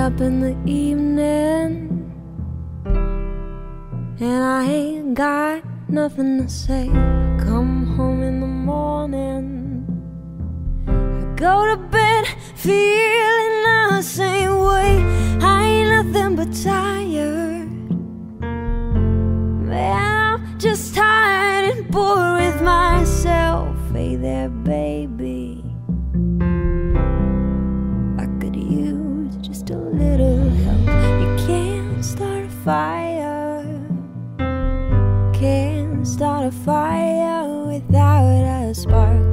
up in the evening and I ain't got nothing to say. Come home in the morning, I go to bed feeling the same way. I ain't nothing but tired, man, I'm just tired and bored with myself. Hey there, baby, I could use just a little help. You can't start a fire, can't start a fire without a spark.